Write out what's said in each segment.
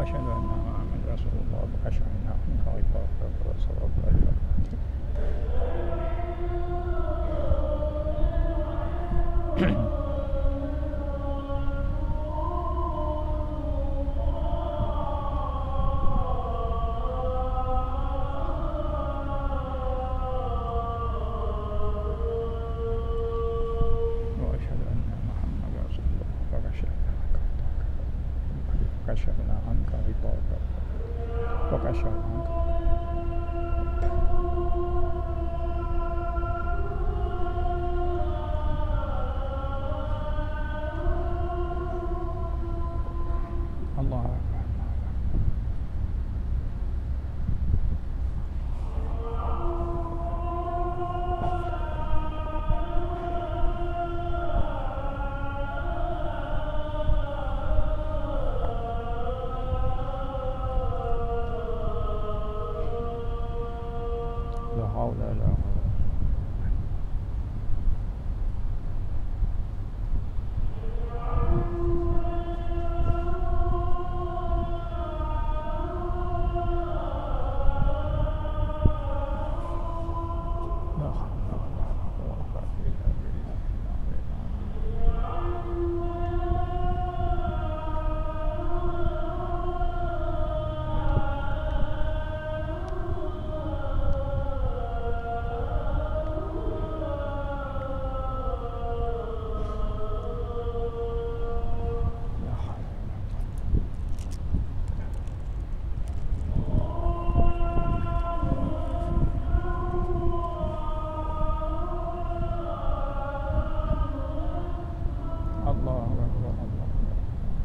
وأشهد أن محمدا رسول الله وأشهد أن خليفته ورسوله إلى وأشهد أن محمدا رسول الله وكشفنا عنك غطاءك وكشفنا عنك الله أكبر. لا حول ولا قوة. لا حول ولا قوة إلا بالله. لا حول الله أكبر. الله أكبر.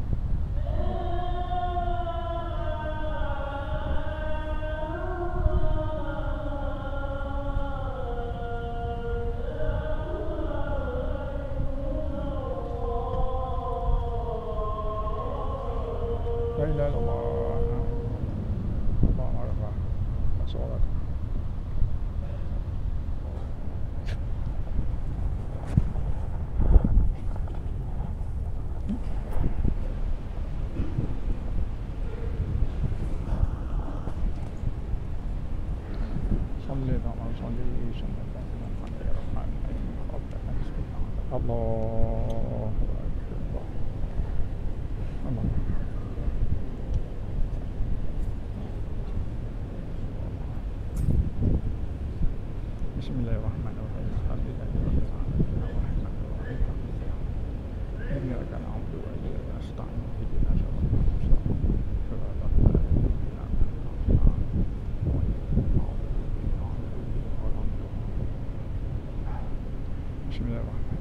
لا إله إلا الله. اللهم أكبر. صلاتك. صلي اللهم صلي وسلم على الرحمن الرحيم قبل أن يسبح. الله أكبر. الله أكبر. بسم الله الرحمن الرحيم. الحمد لله رب العالمين الرحمن الرحيم. إياك نعبد وإياك نستعين اهدنا صراط المستقيم صراط الذين أنعمت عليهم غير المغضوب عليهم ولا الضالين. بسم الله الرحمن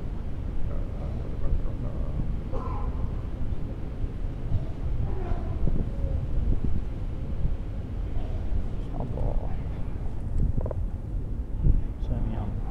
الرحيم. الله سميع الله.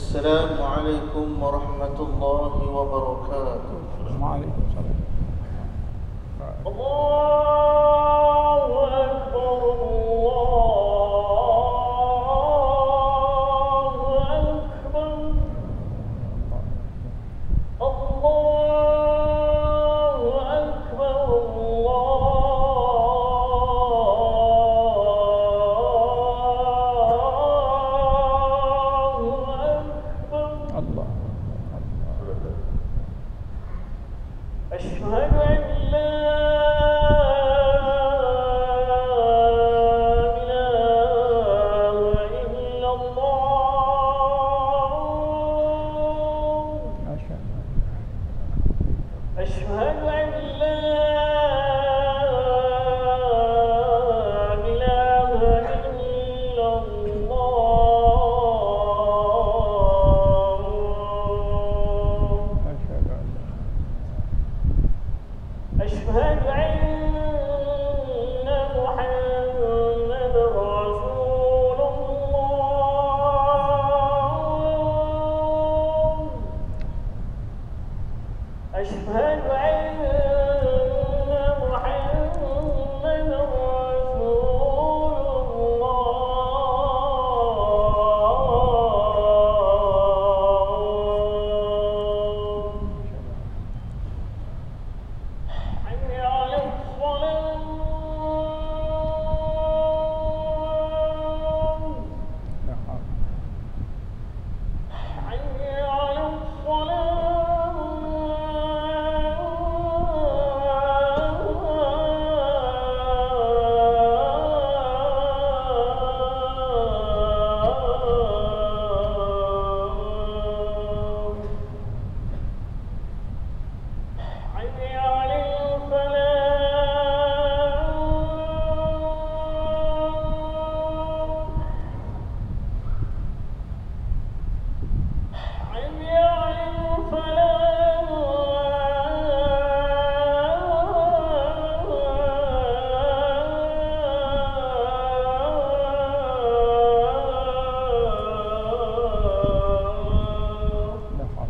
السلام عليكم ورحمة الله وبركاته. وعليكم السلام. الله أكبر الله أكبر الله أكبر الله. أشهد أن لا إله إلا الله. أشهد أن لا إله إلا الله. أشهد أن محمد رسول الله. أشهد أن محمد رسول الله. حي على الصلاة. حي على الصلاة. حي على الفلاح. حي على الفلاح.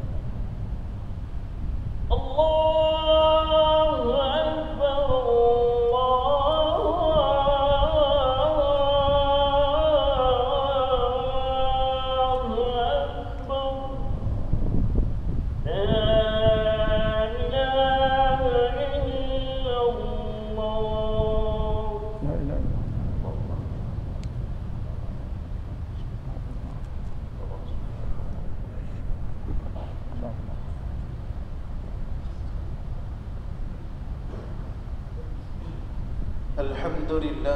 الله أكبر الله أكبر. لا إله إلا الله. لا إله إلا الله. الحمد لله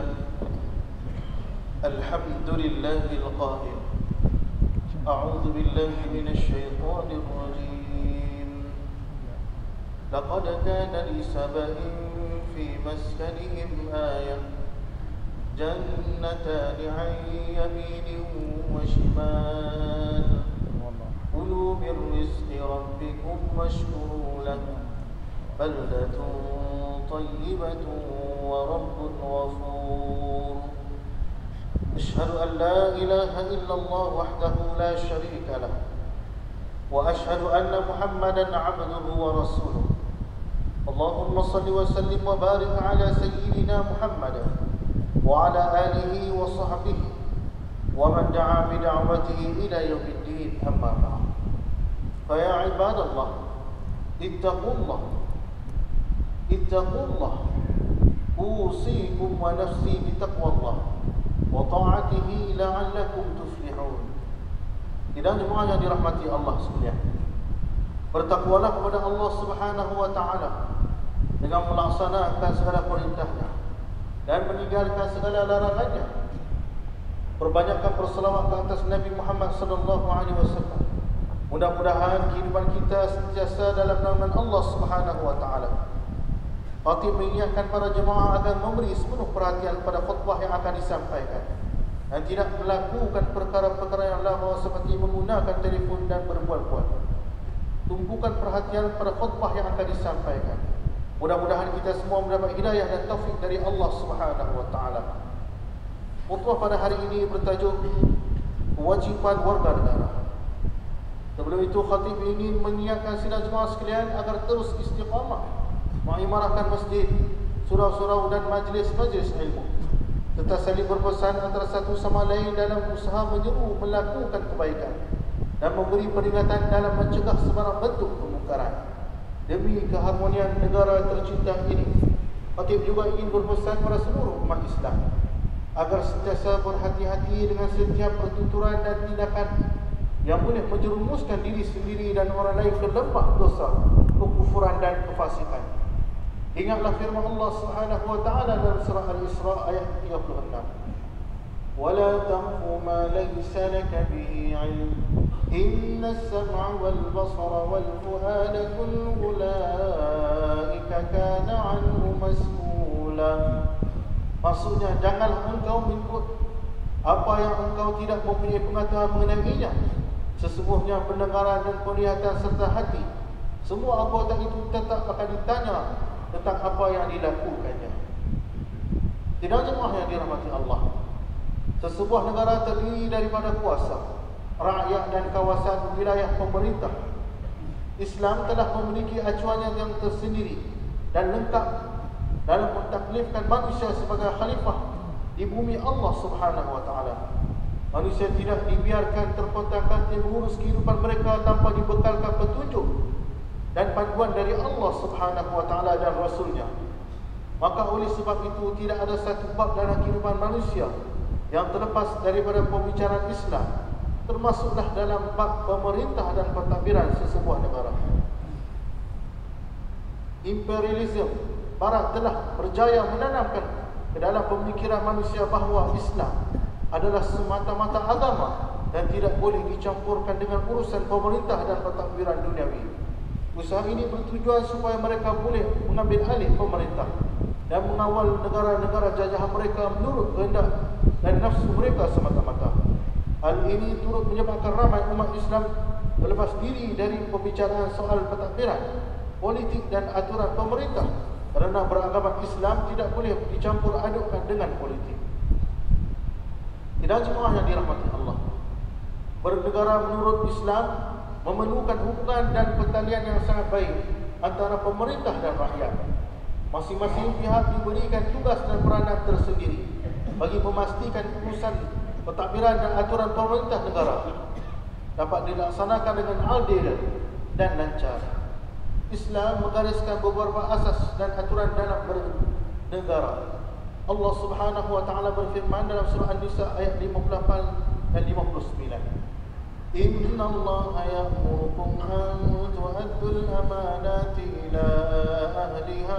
الحمد لله القائل أعوذ بالله من الشيطان الرجيم. لقد كان لسبأ في مسكنهم آية جنتان عن يمين وشمال كلوا من رزق ربكم واشكروا له بلدة طيبة ورب غفور. أشهد أن لا إله إلا الله وحده لا شريك له وأشهد أن محمدا عبده ورسوله. اللهم صل وسلم وبارك على سيدنا محمد وعلى آله وصحبه ومن دعا بدعوته إلى يوم الدين. أما بعد، فيا عباد الله اتقوا الله اتقوا الله. أوصيكم ونفسي بتقوى الله وطاعته لعلكم تفلحون. Sidang jemaah yang dirahmati Allah sekalian, bertakwalah kepada Allah Subhanahu wa taala dengan melaksanakan segala perintahnya dan meninggalkan segala larangannya. Perbanyakkan berselawat ke atas Nabi Muhammad sallallahu alaihi wasallam. Mudah-mudahan kehidupan kita sentiasa dalam naungan Allah Subhanahu wa taala. Khatib mengingatkan para jemaah agar memberi sepenuh perhatian pada khutbah yang akan disampaikan dan tidak melakukan perkara-perkara yang lawa seperti menggunakan telefon dan berbual-bual. Tumpukan perhatian pada khutbah yang akan disampaikan. Mudah-mudahan kita semua mendapat hidayah dan taufik dari Allah Subhanahu wa taala. Khutbah pada hari ini bertajuk kewajipan warga negara. Sebelum itu khatib ingin mengingatkan sidang jemaah sekalian agar terus istiqamah mengimarahkan masjid, surau-surau dan majlis-majlis ilmu, serta saling berpesan antara satu sama lain dalam usaha menyeru melakukan kebaikan dan memberi peringatan dalam mencegah sebarang bentuk kemungkaran. Demi keharmonian negara tercinta ini, khatib juga ingin berpesan pada seluruh umat Islam agar sentiasa berhati-hati dengan setiap pertuturan dan tindakan yang boleh menjerumuskan diri sendiri dan orang lain ke lembah dosa, kekufuran dan kefasikan. Ingatlah firman Allah Subhanahu wa taala dalam surah Al-Isra ayat 36. "Wala taqfu ma laysa laka bihi 'ilm. Inna as-sam'a wal basara wal fu'ada kullu ulaika kana 'anhu mas'ula." Maksudnya, janganlah engkau mengikut apa yang engkau tidak mempunyai pengetahuan mengenainya. Sesungguhnya pendengaran dan penglihatan serta hati, semua anggota itu tetap akan ditanya tentang apa yang dilakukannya. Tidak jemaah yang dirahmati Allah, sesebuah negara terdiri daripada kuasa, rakyat dan kawasan wilayah pemerintah. Islam telah memiliki acuannya yang tersendiri dan lengkap dalam mentaklifkan manusia sebagai khalifah di bumi Allah Subhanahu wa taala. Manusia tidak dibiarkan terkotak-katik mengurus kehidupan mereka tanpa dibekalkan petunjuk dan panduan dari Allah Subhanahu wa taala dan Rasulnya. Maka oleh sebab itu tidak ada satu bab dalam kehidupan manusia yang terlepas daripada pembicaraan Islam, termasuklah dalam bab pemerintah dan pentadbiran sesebuah negara. Imperialisme Barat telah berjaya menanamkan ke dalam pemikiran manusia bahawa Islam adalah semata-mata agama dan tidak boleh dicampurkan dengan urusan pemerintah dan pentadbiran duniawi. Usaha ini bertujuan supaya mereka boleh mengambil alih pemerintah dan mengawal negara-negara jajahan mereka menurut kehendak dan nafsu mereka semata-mata. Hal ini turut menyebabkan ramai umat Islam berlepas diri dari pembicaraan soal pentadbiran, politik dan aturan pemerintah kerana beragama Islam tidak boleh dicampur adukkan dengan politik. Tidak jemaah yang dirahmati Allah, bernegara menurut Islam memerlukan hubungan dan pertalian yang sangat baik antara pemerintah dan rakyat. Masing-masing pihak diberikan tugas dan peranan tersendiri bagi memastikan urusan pentadbiran dan aturan pemerintah negara dapat dilaksanakan dengan adil dan lancar. Islam menggariskan beberapa asas dan aturan dalam bernegara. Allah Subhanahu wa taala berfirman dalam surah An-Nisa ayat 58 dan 59. Inna Allaha ya'murukum an tu'addul amanati ila ahliha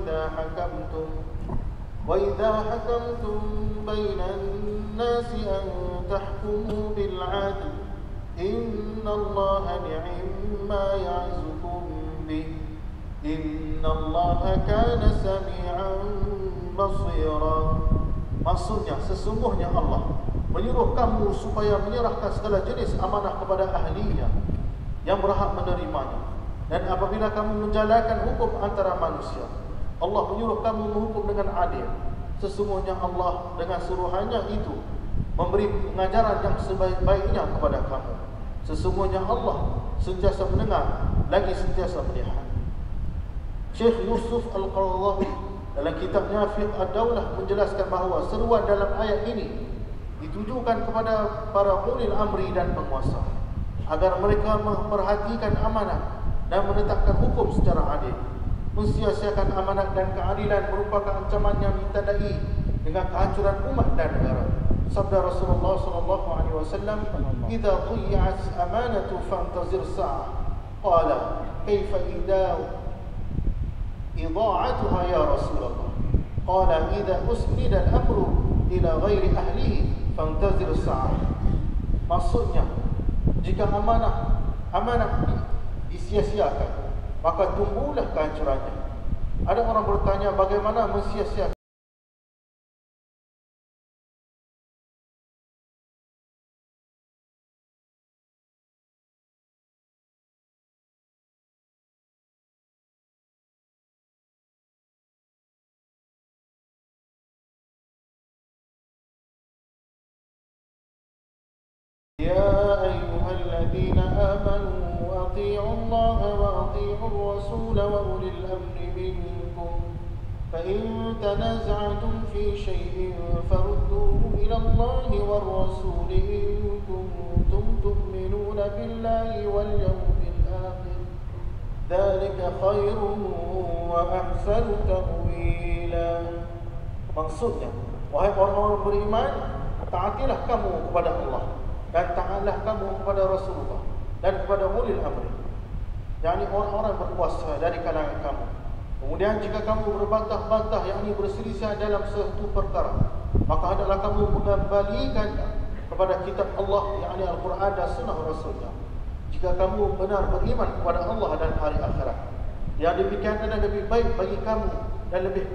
wa idha hakamtum bainan nasi an tahkumu bil 'adl. Inna Allaha ni'ma ya'izukum bih. Inna Allaha kana sami'an basira. Maksudnya, sesungguhnya Allah menyuruh kamu supaya menyerahkan segala jenis amanah kepada ahlinya yang berhak menerimanya. Dan apabila kamu menjalankan hukum antara manusia, Allah menyuruh kamu menghukum dengan adil. Sesungguhnya Allah dengan suruhannya itu memberi pengajaran yang sebaik-baiknya kepada kamu. Sesungguhnya Allah sentiasa mendengar lagi sentiasa melihat. Syekh Yusuf Al-Qaradawi dalam kitabnya Fiqh Ad-Daulah menjelaskan bahawa seruan dalam ayat ini ditujukan kepada para ulil amri dan penguasa agar mereka memperhatikan amanah dan menetapkan hukum secara adil. Mensia-siakan amanah dan keadilan merupakan ancaman yang ditandai dengan kehancuran umat dan negara. Sabda Rasulullah SAW, "Idza dhiyat amanatu fantazir sa'ah." Qala, "Kaifa إضاعتها يا رسول الله." قال إذا أسند الأمر إلى غير أهله فانتظر الساعة. Maksudnya, jika amanah disia-siakan, maka tunggulah kehancurannya. Ada orang bertanya, bagaimana mensia-siakan? يا أيها الذين آمنوا أطيعوا الله وأطيعوا الرسول وأولي الأمر منكم فإن تنازعتم في شيء فردوه إلى الله والرسول إن كنتم تؤمنون بالله واليوم الآخر ذلك خير وأحسن تأويلا. Maksudnya, wahai orang-orang beriman, taatilah kamu kepada Allah dan taatlah kamu kepada Rasulullah dan kepada ulil amri, yakni orang-orang berkuasa dari kalangan kamu. Kemudian jika kamu berbantah-bantah, yakni berselisih dalam suatu perkara, maka hendaklah kamu mengembalikan kepada kitab Allah, yakni Al-Quran dan sunnah Rasulnya. Jika kamu benar beriman kepada Allah dan hari akhirat, yang demikian adalah lebih baik bagi kamu dan lebih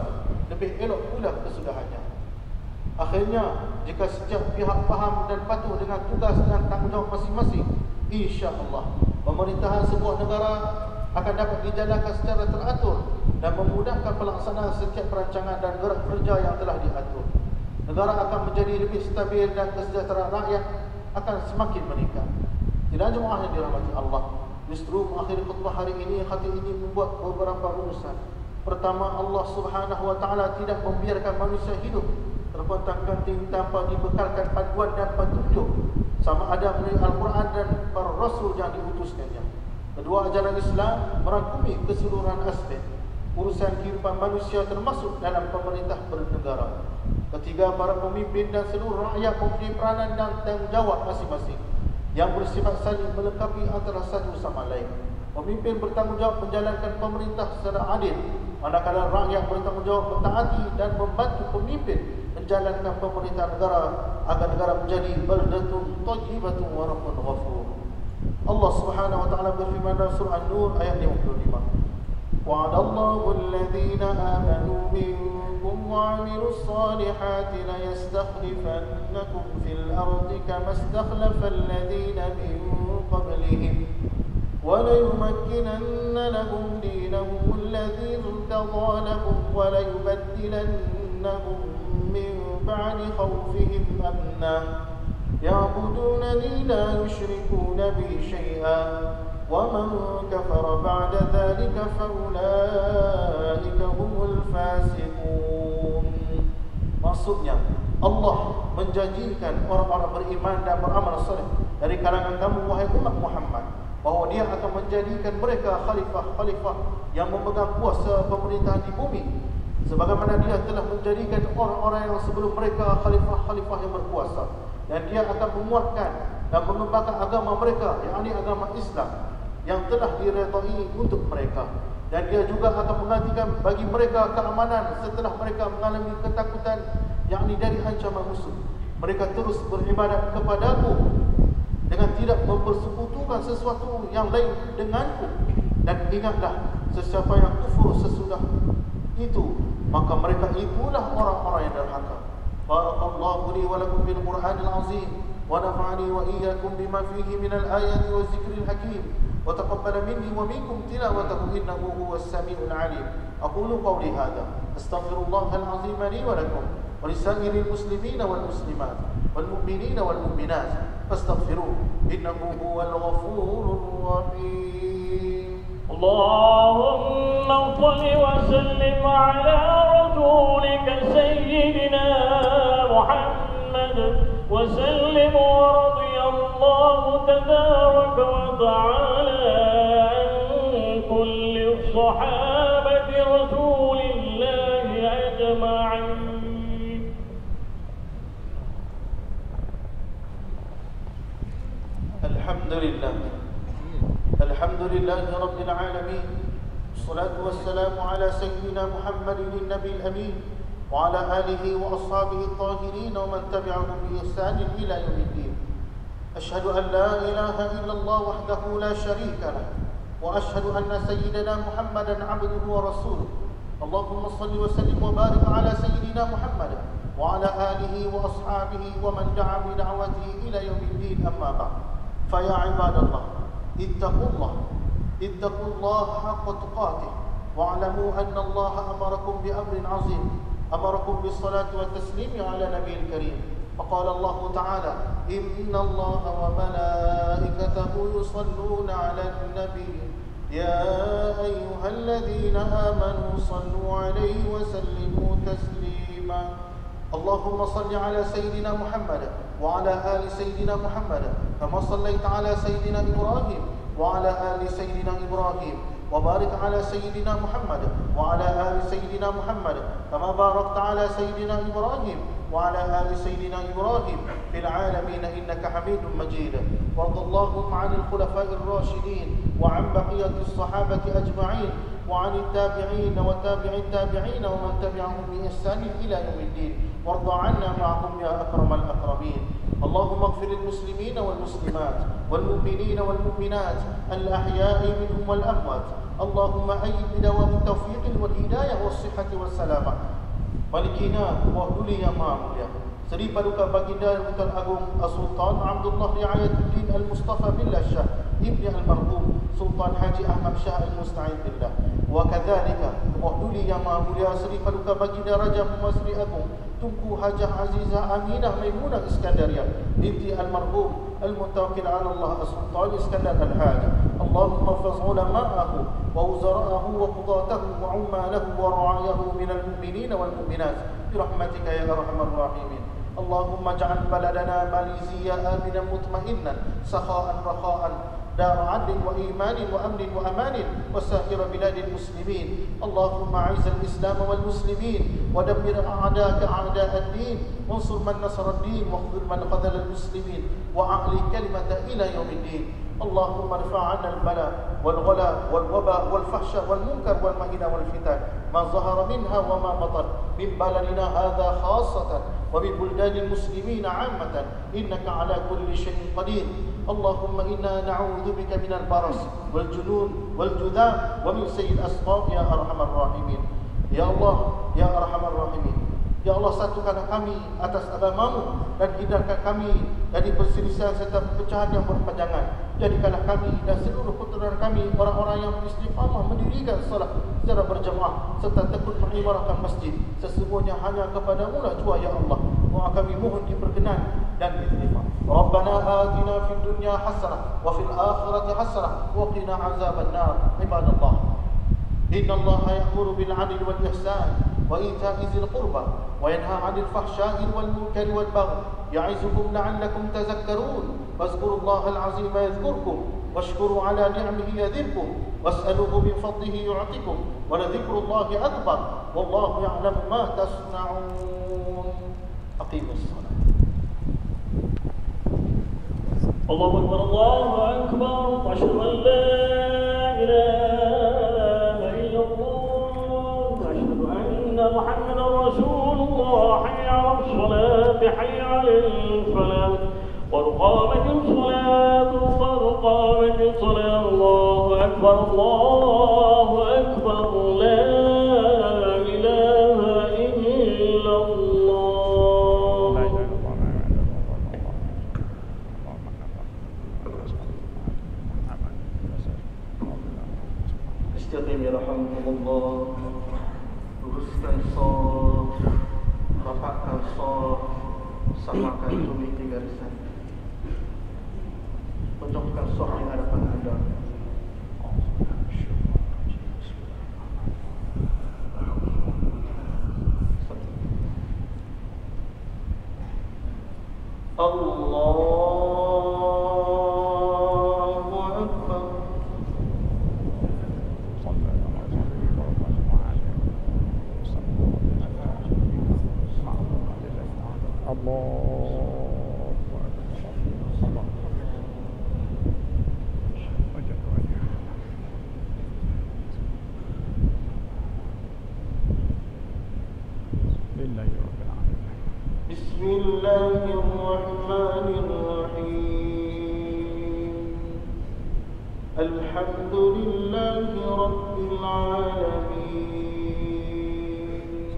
elok pula kesudahannya. Akhirnya, jika setiap pihak faham dan patuh dengan tugas dan tanggungjawab masing-masing, insya-Allah pemerintahan sebuah negara akan dapat dijalankan secara teratur dan memudahkan pelaksanaan setiap perancangan dan gerak kerja yang telah diatur. Negara akan menjadi lebih stabil dan kesejahteraan rakyat akan semakin meningkat. Tidak jemaah yang dirahmati Allah, justru mengakhiri khutbah hari ini, khatib ini membuat beberapa rumusan. Pertama, Allah Subhanahu wa taala tidak membiarkan manusia hidup terpontang-panting tanpa dibekalkan panduan dan petunjuk sama ada melalui Al-Quran dan para rasul yang diutuskannya. Kedua, ajaran Islam merangkumi keseluruhan aspek urusan kehidupan manusia termasuk dalam pemerintah bernegara. Ketiga, para pemimpin dan seluruh rakyat mempunyai peranan dan tanggungjawab masing-masing yang bersifat saling melengkapi antara satu sama lain. Pemimpin bertanggungjawab menjalankan pemerintah secara adil, manakala rakyat bertanggungjawab mentaati dan membantu pemimpin menjalankan pemerintah negara agar negara menjadi baldatun thayyibatun wa rabbun ghafur. Allah Subhanahu wa taala berfirman dalam surah An-Nur ayat 55. Wa'adallahu alladhina amanu minkum wa 'amilus salihati la yastakhlifannakum fil ardi kama istakhlafa alladhina min qablihim wa la yumakkinanna lahum dinahum alladhi irtadha lahum wa la yubaddilannahum min ba'di khawfihim amna ya'budunani la yushrikuna bi syai'an wa man kafara ba'da dhalika fa ulaika humul fasiqun. Maksudnya, Allah menjanjikan orang-orang beriman dan beramal saleh dari kalangan kamu wahai umat Muhammad bahawa Dia akan menjadikan mereka khalifah-khalifah yang memegang kuasa pemerintahan di bumi, sebagaimana Dia telah menjadikan orang-orang yang sebelum mereka khalifah-khalifah yang berkuasa, dan Dia akan menguatkan dan mengembangkan agama mereka, yakni agama Islam yang telah diredai untuk mereka, dan Dia juga akan menggantikan bagi mereka keamanan setelah mereka mengalami ketakutan, yakni dari ancaman musuh. Mereka terus beribadat kepadaku dengan tidak mempersekutukan sesuatu yang lain denganku, dan ingatlah sesiapa yang kufur sesudah itu, maka mereka itulah orang-orang yang derhaka. Barakallahu li wa lakum bil Qur'anil azim wa nafa'ani wa iyyakum bima fihi minal ayati waz zikril hakim wa taqabbala minni wa minkum tilawatahu innahu huwas samiul alim. Aqulu qawli hadha astaghfirullahal azim li wa lakum wa lisairil muslimina wal muslimat wal mu'minina wal mu'minat fastaghfiruhu innahu huwal ghafurur rahim. اللهم صل وسلم على رسولك سيدنا محمد وسلم ورضي الله تبارك وتعالى عن كل الصحابة رسول الله أجمعين. الحمد لله رب العالمين، والصلاة والسلام على سيدنا محمد النبي الأمين وعلى آله وأصحابه الطاهرين ومن تبعهم بإحسان إلى يوم الدين. أشهد أن لا إله إلا الله وحده لا شريك له، وأشهد أن سيدنا محمدا عبده ورسوله. اللهم صل وسلم وبارك على سيدنا محمد وعلى آله وأصحابه ومن دعا بدعوته إلى يوم الدين. أما بعد، فيا عباد الله، اتقوا الله حق تقاته، واعلموا أن الله أمركم بأمر عظيم، أمركم بالصلاة والتسليم على نبي الكريم. فقال الله تعالى: إن الله وملائكته يصلون على النبي يا أيها الذين آمنوا صلوا عليه وسلموا تسليما اللهم صل على سيدنا محمد وعلى آل سيدنا محمد كما صليت على سيدنا إبراهيم وعلى آل سيدنا إبراهيم وبارك على سيدنا محمد وعلى آل سيدنا محمد كما باركت على سيدنا إبراهيم وعلى آل سيدنا إبراهيم في العالمين إنك حميد مجيد وارض اللهم عن الخلفاء الراشدين وعن بقية الصحابة أجمعين وعن التابعين وتابع التابعين ومن تبعهم بإحسان إلى يوم الدين وارض عنا معهم يا أكرم الأكرمين اللهم اغفر للمسلمين والمسلمات والمؤمنين والمؤمنات الأحياء منهم والأموات اللهم أيد بدوام التوفيق والهداية والصحة والسلامة Malikina Wahuli yang Maha Mulia Seri Paduka Baginda Hutan Agung Sultan Abdullah Riayatuddin Al-Mustafa Billah Shah Ibni Al-Marhum Sultan Haji Ahmad Shah Al-Musta'in Billah Wa kadhalika Wahuli yang Maha Mulia Seri Paduka Baginda Raja Muhammad Seri Agung Tunku Hajah Azizah Aminah Maimunah Iskandaria Binti Al-Marhum Al-Mutawakkil ala Allah Sultan Iskandar Al-Haj Allahumma faz ulama'ahu wa wuzara'ahu wa qudatahu wa ummalahu wa ra'ayahu minal mu'minina wal mu'minat birahmatika ya arhamar rahimin Allahumma ja'al baladana Malaysia aminan mutma'innan sakha'an rakha'an دار عدل وإيمان وأمن وأمان وسائر بلاد المسلمين اللهم أعز الإسلام والمسلمين ودمر أعداءك أعداء الدين وانصر من نصر الدين واخذل من خذل المسلمين وأعلي كلمة إلى يوم الدين اللهم ارفع عنا البلاء والغلاء والوباء والفحشاء والمنكر والمهنة والفتن ما ظهر منها وما بطن من بلدنا هذا خاصة ومن بلدان المسلمين عامة إنك على كل شيء قدير اللهم إنا نعوذ بك من البرص والجنون والجذام ومن سيء الأسقام يا أرحم الراحمين يا الله يا أرحم الراحمين Ya Allah, satukanlah kami atas agamamu dan hindarkan kami dari perselisihan serta perpecahan yang berpanjangan. Jadikanlah kami dan seluruh keturunan kami orang-orang yang istiqamah mendirikan salat secara berjamaah serta tekun mengimarahkan masjid. Sesungguhnya hanya kepadamu lah jua ya Allah. Doa kami mohon diperkenan dan diterima. Rabbana atina fid dunya hasanah wa fil akhirati hasanah wa qina azaban nar. Ibadallah. Innallaha ya'muru bil 'adli wal ihsan وإيتاء ذي القربى وينهى عن الفحشاء والمنكر والبغي يعظكم لعلكم تذكرون فاذكروا الله العظيم يذكركم واشكروا على نعمه يزدكم واسألوه من فضله يعطكم ولذكر الله أكبر والله يعلم ما تصنعون أقيموا الصلاة الله أكبر الله أكبر وأشهد أن لا إله إلا الله محمد رسول الله حي على الصلاة حي على الفلاح قد قامت الصلاة قد قامت الصلاة الله أكبر الله أكبر لا إله إلا الله استقيم يرحمكم الله luruskan shaf, rapatkan shaf, samakan tumit di garisan. Pojokkan shaf di hadapan anda. Allahu Akbar. بسم الله الرحمن الرحيم الحمد لله رب العالمين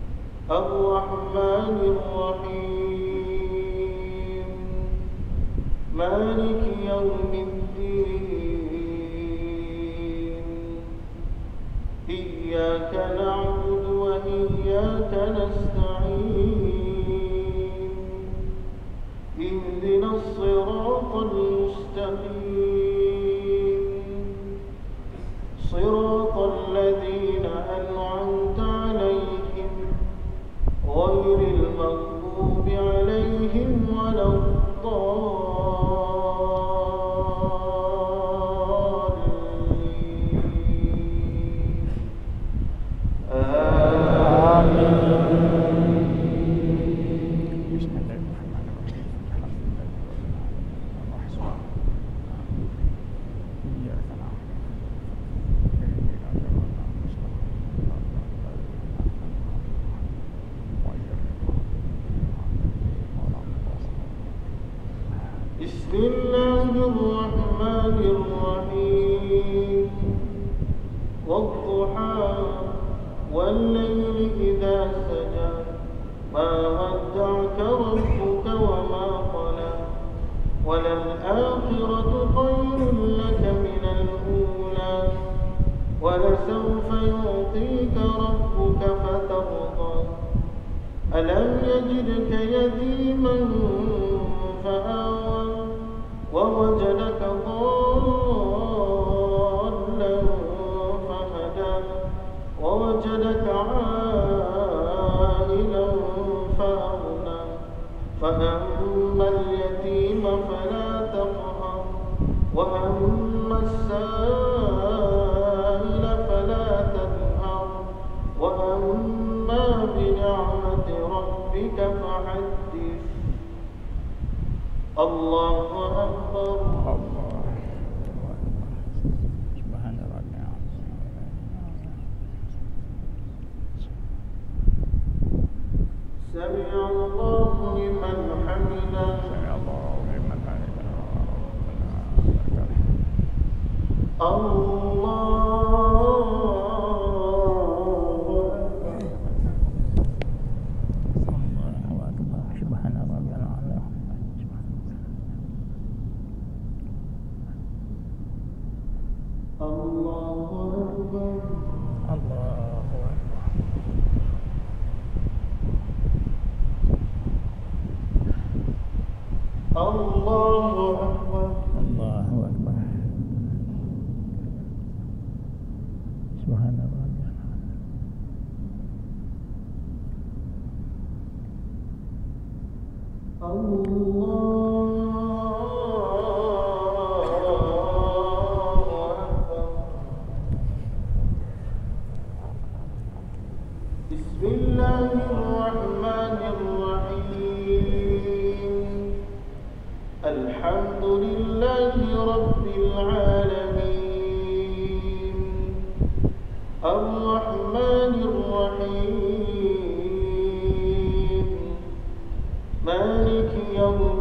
الرحمن الرحيم مالك يوم الدين إياك نعبد وإياك نستعين اهدنا والليل إذا سجى ما ودعك ربك وما قلى وللآخرة خير لك من الأولى ولسوف يعطيك ربك فترضى ألم يجدك يتيما فآوى ووجدك ضالا فهدى ووجدك عائلا فأغنى فأما اليتيم فلا تقهر وأما السائل فلا تنهر وأما بنعمة ربك فحدث الله أكبر سمع الله لمن حمده بسم الله الرحمن الرحيم الحمد لله رب العالمين الرحمن الرحيم مالك يوم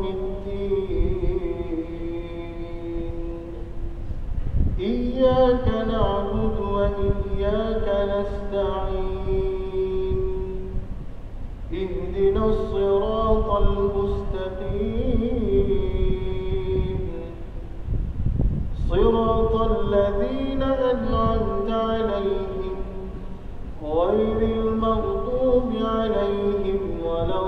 الدين إياك نعبد وإياك نستعين اهدنا الصراط المستقيم صراط الذين أنعمت عليهم غير المغضوب عليهم ولا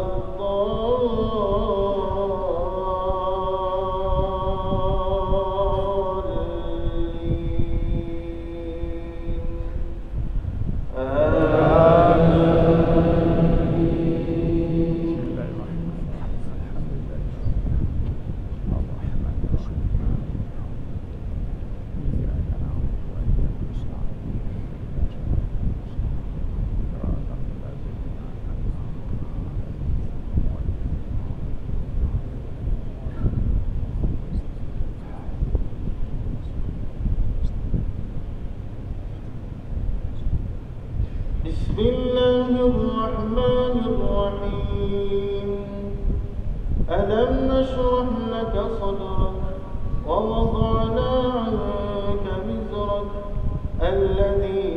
بسم الله الرحمن الرحيم ألم نشرح لك صدرك ووضعنا عنك وزرك الذي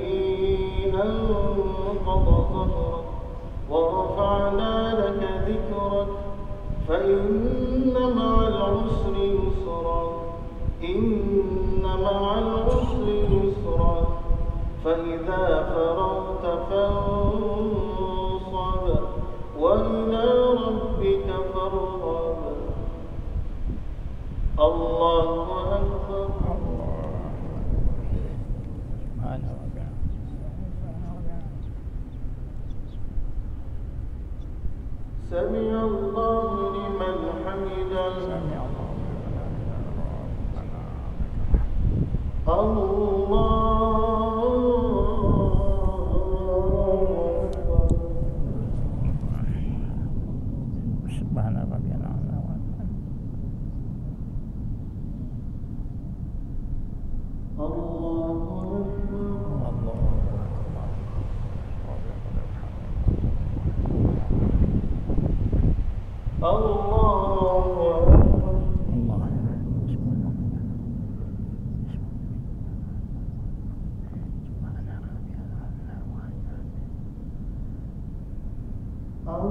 أنقض ظهرك ورفعنا لك ذكرك فإن مع العسر يسرا إن مع العسر يسرا فإذا فرغت فانصب وإلى ربك فارغب الله أكبر سمع الله لمن حمده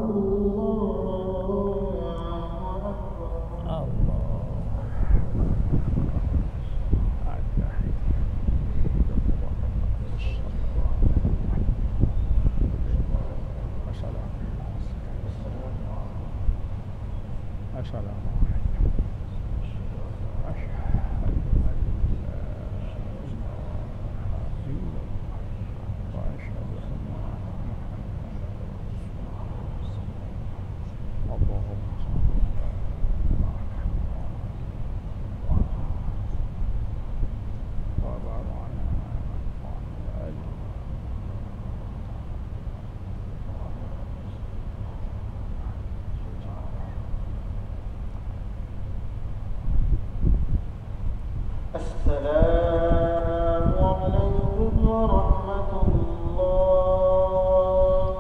السلام عليكم ورحمة الله.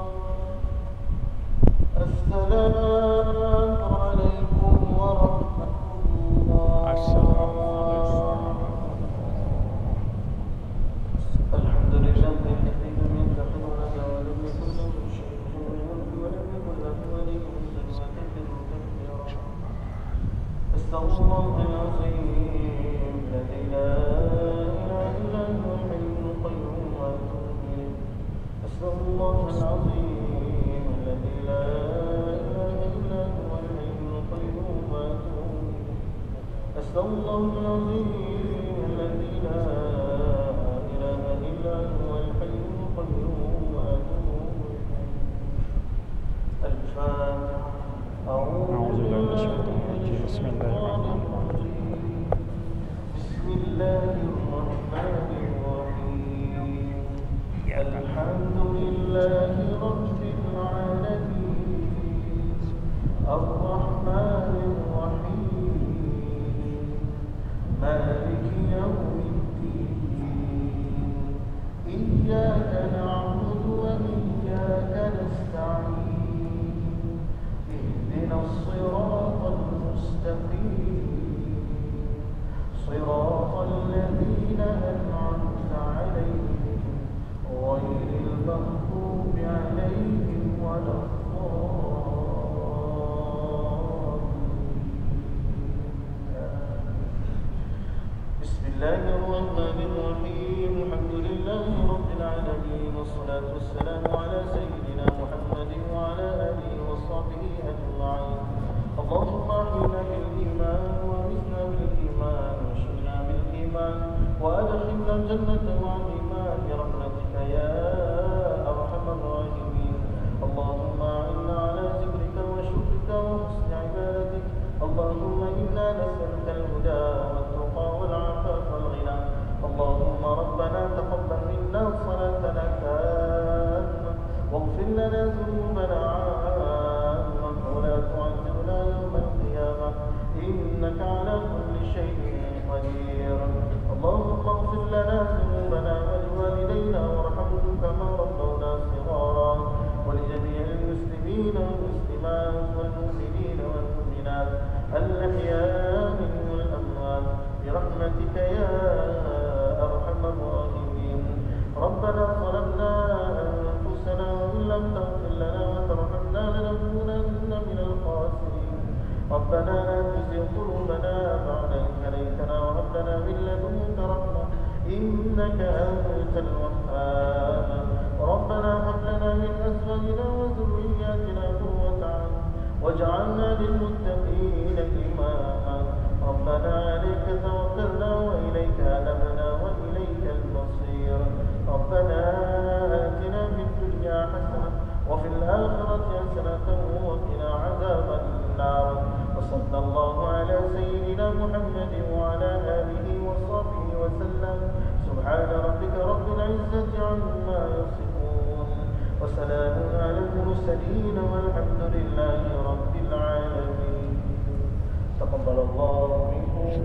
السلام عليكم ورحمة الله. الحمد لله الذي لم يتخذ ولدا ولم يكن له شريك في الملك ولم يكن له ولي من الذل وكبره تكبيرا. استغفر الله العظيم الذي لا إله إلا هو الحي القيوم وأتوب إليه. أستغفر الله العظيم الذي لا إله إلا هو الحي القيوم وأتوب إليه. أستغفر الله العظيم الذي لا إله إلا هو الحي القيوم وأتوب إليه. الفاتحة. أعوذ بالله من الشيطان الرجيم. بسم الله الرحمن الرحيم. بسم الله الرحمن الرحيم. الحمد لله رب العالمين الرحمن الرحيم مالك يوم الدين. إياك نعبد وإياك نستعين. اهدنا الصراط المستقيم صراط الذين أنعمت عليهم غير المغضوب عليهم ولا الضالين. بسم الله الرحمن الرحيم. الحمد لله رب العالمين والصلاة والسلام على سيدنا محمد وعلى آله وصحبه أجمعين. اللهم احينا بالإيمان وامتنا بالإيمان واشفنا بالإيمان وأدخلنا الجنة مع الإيمان برحمتك يا أرحم الراحمين. اللهم أعنا على ذكرك وشكرك وحسن عبادتك. اللهم إنا نسألك الهدى والتقى والعفاف والغنى. اللهم ربنا تقبل منا صلاتنا كاملة واغفر لنا ذنوبنا عامة ولا تعذبنا يوم القيامة إنك على كل شيء قدير. اللهم اغفر لنا ذنوبنا ولوالدينا وارحمهم كما ربونا صغارا ولجميع المسلمين والمسلمات والمؤمنين والمؤمنات الأحياء والأموات برحمتك يا أرحم الراحمين. ربنا ظلمنا أنفسنا وإن لم تغفر لنا وترحمنا لنكونن من الخاسرين. ربنا لا تزغ قلوبنا بعد إذ هديتنا وهب لنا من لدنك رحمة إنك أنت الوهاب. ربنا هب لنا من أزواجنا وذرياتنا قرة أعين واجعلنا للمتقين إماما. ربنا عليك توكلنا وإليك أنبنا وإليك المصير. ربنا آتنا في الدنيا حسنة وفي الآخرة حسنة وقنا عذاب النار. وصلى الله على سيدنا محمد وعلى آله وصحبه وسلم. سبحان ربك رب العزة عما يصفون وسلام على المرسلين والحمد لله رب العالمين. تقبل الله منكم.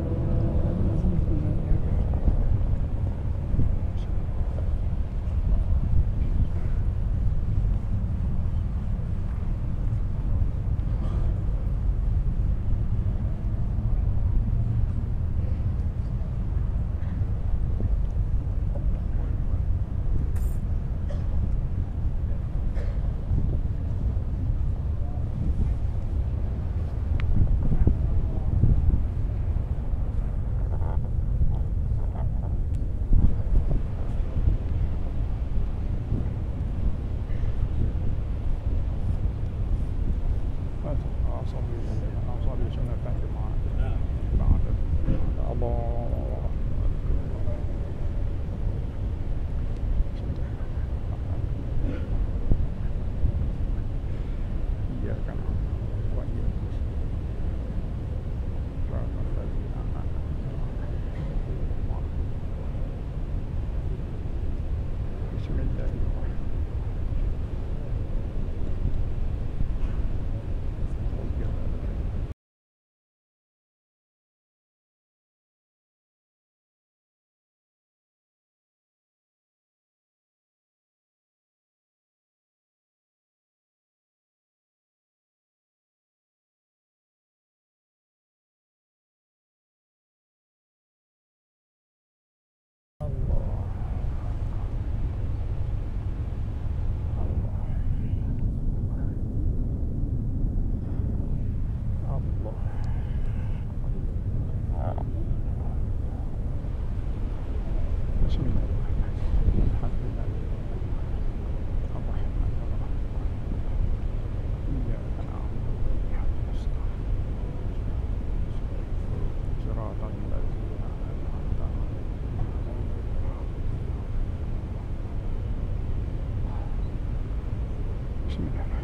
بسم الله.